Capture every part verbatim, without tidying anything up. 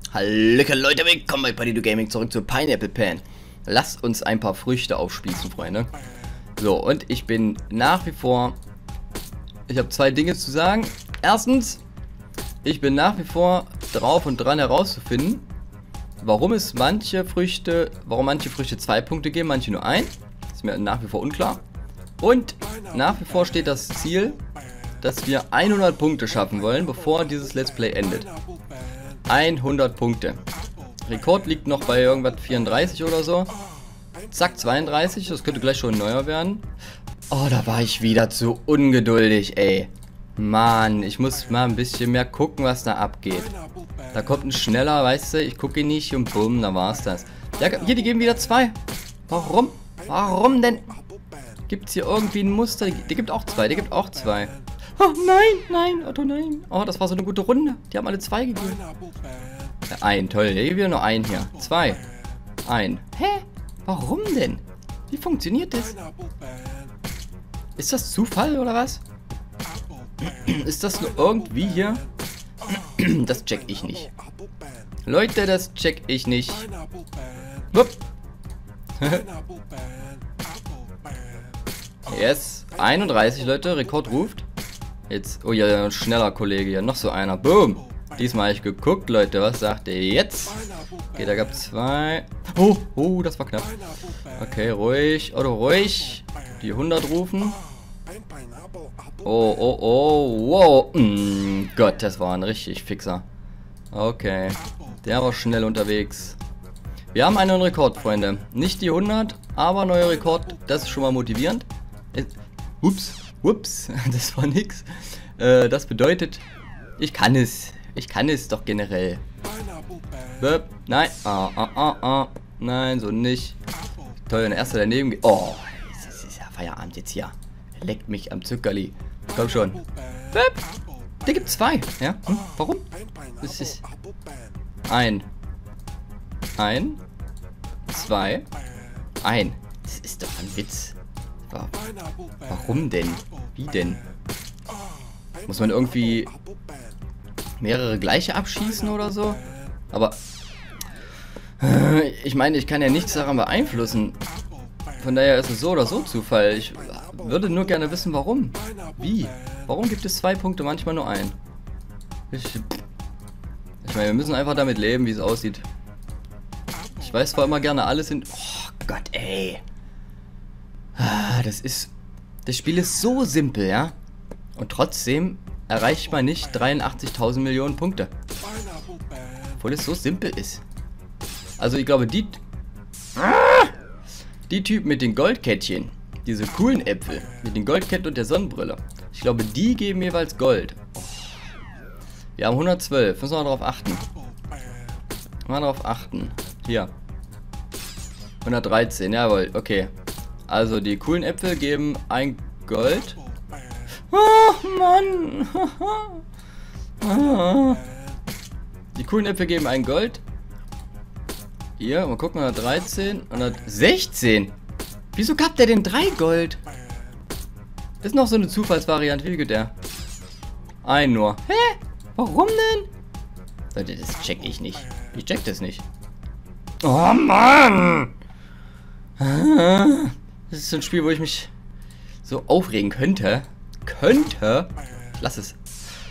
Hallöchen Leute, willkommen bei Padido Gaming, zurück zu Pineapple Pan. Lasst uns ein paar Früchte aufspießen, Freunde. So, und ich bin nach wie vor... Ich habe zwei Dinge zu sagen. Erstens, ich bin nach wie vor drauf und dran herauszufinden, warum es manche Früchte, warum manche Früchte zwei Punkte geben, manche nur ein. Ist mir nach wie vor unklar. Und nach wie vor steht das Ziel, dass wir hundert Punkte schaffen wollen, bevor dieses Let's Play endet. hundert Punkte. Rekord liegt noch bei irgendwas vierunddreißig oder so. Zack, zweiunddreißig. Das könnte gleich schon neuer werden. Oh, da war ich wieder zu ungeduldig, ey. Mann, ich muss mal ein bisschen mehr gucken, was da abgeht. Da kommt ein schneller, weißt du, ich gucke ihn nicht und bumm, da war's das. Ja, hier, die geben wieder zwei. Warum? Warum denn? Gibt's hier irgendwie ein Muster? Der gibt auch zwei, der gibt auch zwei. Oh nein, nein, Otto, nein. Oh, das war so eine gute Runde. Die haben alle zwei gegeben. Ja, ein, toll. Der gibt wieder nur ein hier. Zwei. Ein. Hä? Warum denn? Wie funktioniert das? Ist das Zufall oder was? Ist das nur irgendwie hier? Das check ich nicht. Leute, das check ich nicht. Wupp. Yes. einunddreißig, Leute. Rekord ruft. Jetzt, oh ja, ein schneller Kollege hier, noch so einer, boom. Diesmal habe ich geguckt, Leute, was sagt ihr jetzt? Okay, da gab es zwei. Oh, oh, das war knapp. Okay, ruhig, oder ruhig. Die hundert rufen. Oh, oh, oh, wow. Mm, Gott, das war ein richtig Fixer. Okay, der war schnell unterwegs. Wir haben einen neuen Rekord, Freunde. Nicht die hundert, aber neuer Rekord, das ist schon mal motivierend. Ups. Ups, das war nix. Äh, das bedeutet, ich kann es. Ich kann es doch generell. Böp. Nein. Ah, ah, ah, ah. Nein, so nicht. Toll, wenn der erste daneben geht. Oh, das ist ja Feierabend jetzt hier. Leckt mich am Zuckerli. Komm schon. Böp. Der gibt zwei. Ja? Hm? Warum? Das ist ein. Ein. Zwei. Ein. Das ist doch ein Witz. Warum denn? Wie denn? Muss man irgendwie mehrere gleiche abschießen oder so? Aber ich meine, ich kann ja nichts daran beeinflussen. Von daher ist es so oder so Zufall. Ich würde nur gerne wissen, warum. Wie? Warum gibt es zwei Punkte, manchmal nur ein? Ich, ich meine, wir müssen einfach damit leben, wie es aussieht. Ich weiß zwar immer gerne alles in... Oh Gott, ey. Das ist... Das Spiel ist so simpel, ja? Und trotzdem erreicht man nicht dreiundachtzigtausend Millionen Punkte. Obwohl es so simpel ist. Also ich glaube, die... Die Typen mit den Goldkettchen, diese coolen Äpfel, mit den Goldketten und der Sonnenbrille, ich glaube, die geben jeweils Gold. Oh. Wir haben hundertzwölf, müssen wir darauf achten. Mal darauf achten. Hier. hundertdreizehn, jawohl, okay. Also die coolen Äpfel geben ein Gold. Oh Mann. Die coolen Äpfel geben ein Gold. Hier, mal gucken, hundertdreizehn, hundertsechzehn. Wieso gab der denn drei Gold? Das ist noch so eine Zufallsvariante. Wie geht der? Ein nur. Hä? Warum denn? Leute, das check ich nicht. Ich check das nicht. Oh Mann. Das ist so ein Spiel, wo ich mich so aufregen könnte. Könnte. Ich lass es.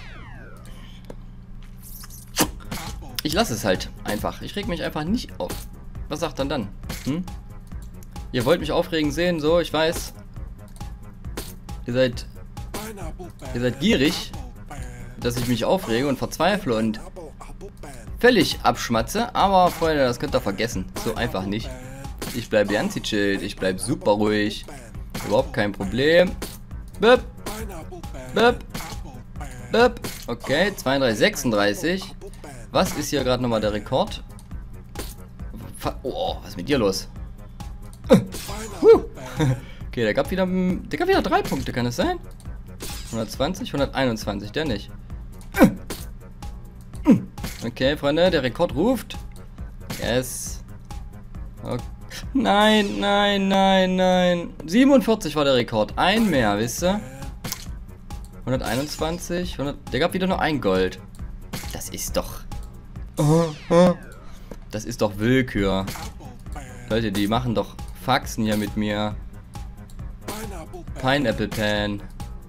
Ich lasse es halt einfach. Ich reg mich einfach nicht auf. Was sagt dann dann? Hm? Ihr wollt mich aufregen sehen, so, ich weiß. Ihr seid... Ihr seid gierig, dass ich mich aufrege und verzweifle und völlig abschmatze. Aber, Freunde, das könnt ihr vergessen. So einfach nicht. Ich bleibe ganz gechillt. Ich bleibe super ruhig. Überhaupt kein Problem. Böp. Böp. Böp. Okay, zweiunddreißig, sechsunddreißig. Was ist hier gerade nochmal der Rekord? Oh, was ist mit dir los? Okay, der gab wieder, der gab wieder drei Punkte, kann es sein? hundertzwanzig, hunderteinundzwanzig, der nicht. Okay, Freunde, der Rekord ruft. Yes. Okay. Nein, nein, nein, nein. siebenundvierzig war der Rekord. Ein mehr, wisst ihr? hunderteinundzwanzig, hundert, der gab wieder nur ein Gold. Das ist doch... Das ist doch Willkür. Leute, die machen doch Faxen hier mit mir. Pineapple Pan.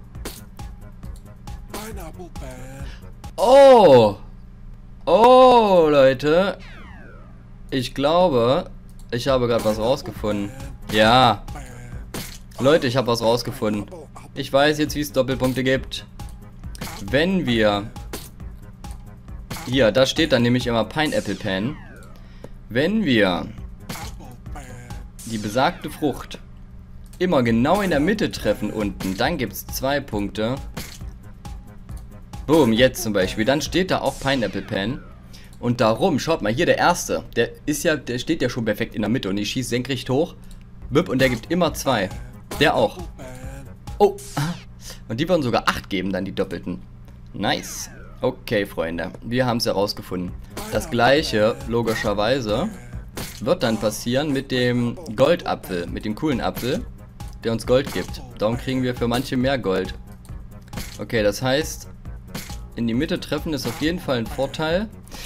Oh! Oh, Leute. Ich glaube, ich habe gerade was rausgefunden. Ja. Leute, ich habe was rausgefunden. Ich weiß jetzt, wie es Doppelpunkte gibt. Wenn wir... Hier, da steht dann nämlich immer Pineapple Pan. Wenn wir die besagte Frucht immer genau in der Mitte treffen unten, dann gibt es zwei Punkte. Boom, jetzt zum Beispiel. Dann steht da auch Pineapple Pan. Und darum, schaut mal, hier der erste, der ist ja, der steht ja schon perfekt in der Mitte und ich schieße senkrecht hoch. Und der gibt immer zwei. Der auch. Oh. Und die würden sogar acht geben, dann die doppelten. Nice. Okay, Freunde. Wir haben es herausgefunden. Das gleiche, logischerweise, wird dann passieren mit dem Goldapfel. Mit dem coolen Apfel, der uns Gold gibt. Darum kriegen wir für manche mehr Gold. Okay, das heißt, in die Mitte treffen ist auf jeden Fall ein Vorteil.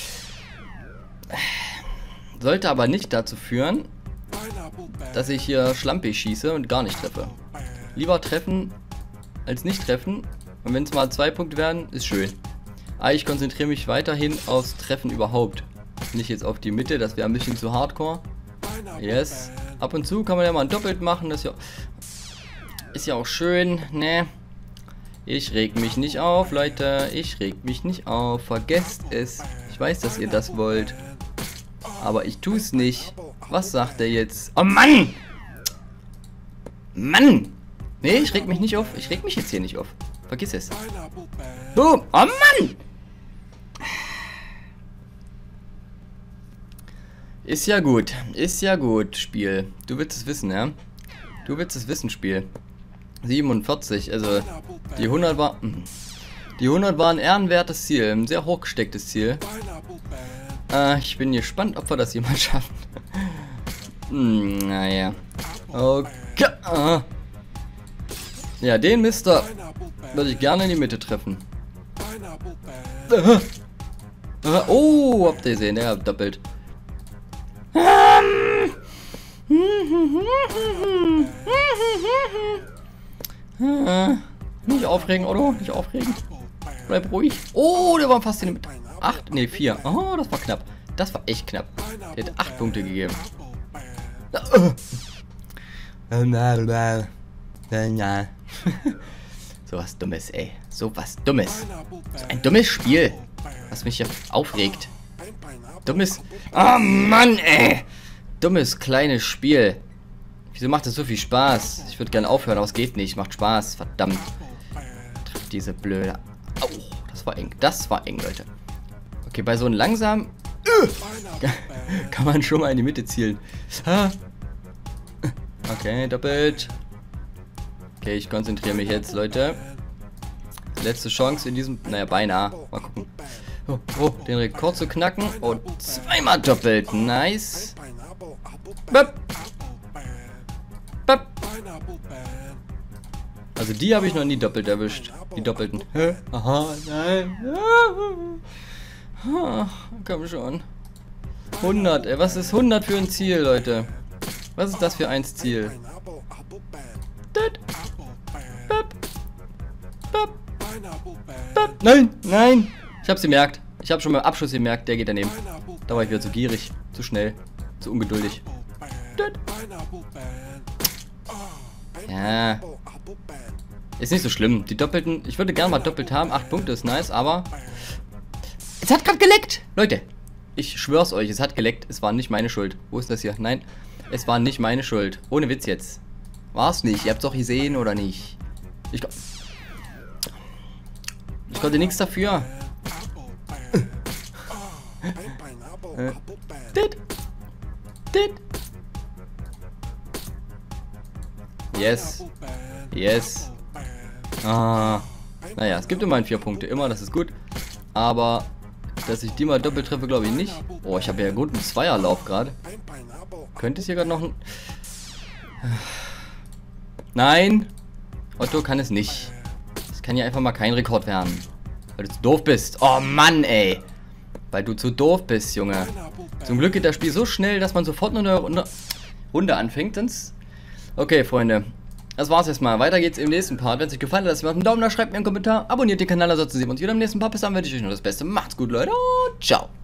Sollte aber nicht dazu führen, dass ich hier schlampig schieße und gar nicht treffe. Lieber treffen als nicht treffen. Und wenn es mal zwei Punkte werden, ist schön. Aber ich konzentriere mich weiterhin aufs Treffen überhaupt. Nicht jetzt auf die Mitte, das wäre ein bisschen zu hardcore. Yes. Ab und zu kann man ja mal ein Doppelt machen. Das ist ja, ist ja auch schön, ne? Ich reg mich nicht auf, Leute. Ich reg mich nicht auf. Vergesst es. Ich weiß, dass ihr das wollt. Aber ich tue es nicht. Was sagt er jetzt? Oh Mann! Mann! Nee, ich reg mich nicht auf. Ich reg mich jetzt hier nicht auf. Vergiss es. Boom! Oh Mann! Ist ja gut. Ist ja gut, Spiel. Du willst es wissen, ja? Du willst es wissen, Spiel. siebenundvierzig, also die hundert war... Die hundert war ein ehrenwertes Ziel. Ein sehr hochgestecktes Ziel. Äh, ich bin gespannt, ob wir das jemals schaffen. hm, naja. Okay. Uh. Ja, den Mister würde ich gerne in die Mitte treffen. Uh. Uh. Oh, habt ihr gesehen? Der hat doppelt. Nicht aufregen, Otto. Nicht aufregen. Bleib ruhig. Oh, der war fast in der Mitte. Acht? Ne, vier. Oh, das war knapp. Das war echt knapp. Der hat acht Punkte gegeben. So was Dummes, ey. So was Dummes. So ein dummes Spiel, was mich hier aufregt. Dummes... Oh Mann, ey. Dummes kleines Spiel. Wieso macht das so viel Spaß? Ich würde gerne aufhören, aber es geht nicht. Macht Spaß. Verdammt. Trifft diese blöde... Au, das war eng. Das war eng, Leute. Okay, bei so einem langsamen... kann man schon mal in die Mitte zielen. Okay, doppelt. Okay, ich konzentriere mich jetzt, Leute. Letzte Chance in diesem... Naja, beinahe. Mal gucken. Oh, oh, den Rekord zu knacken. Und zweimal doppelt. Nice. Bap. Bap. Also die habe ich noch nie doppelt erwischt. Die doppelten. Hä? Aha, nein. Ah, komm schon. hundert, ey. Was ist hundert für ein Ziel, Leute? Was ist das für ein Ziel? Bap. Bap. Bap. Nein, nein. Ich hab's gemerkt. Ich habe schon beim Abschuss gemerkt, der geht daneben. Da war ich wieder zu gierig, zu schnell, zu ungeduldig. Ja. Ist nicht so schlimm. Die doppelten, ich würde gerne mal doppelt haben. acht Punkte ist nice, aber... Es hat gerade geleckt! Leute, ich schwör's euch, es hat geleckt. Es war nicht meine Schuld. Wo ist das hier? Nein, es war nicht meine Schuld. Ohne Witz jetzt. War's nicht. Ihr habt's doch gesehen, oder nicht? Ich, ich konnte nichts dafür. Äh. Dit. Dit. Yes. Yes. Ah. Naja, es gibt immerhin vier Punkte. Immer, das ist gut. Aber, dass ich die mal doppelt treffe, glaube ich nicht. Oh, ich habe ja einen guten Zweierlauf gerade. Könnte es hier gerade noch ein... Nein. Otto kann es nicht. Das kann ja einfach mal kein Rekord werden. Weil du zu doof bist. Oh Mann, ey. Weil du zu doof bist, Junge. Zum Glück geht das Spiel so schnell, dass man sofort eine Runde, Runde anfängt. Sonst... Okay, Freunde. Das war's jetzt mal. Weiter geht's im nächsten Part. Wenn es euch gefallen hat, lasst mir einen Daumen da, schreibt mir einen Kommentar, abonniert den Kanal, ansonsten sehen wir uns wieder im nächsten Part. Bis dann wünsche ich euch noch das Beste. Macht's gut, Leute. Und ciao.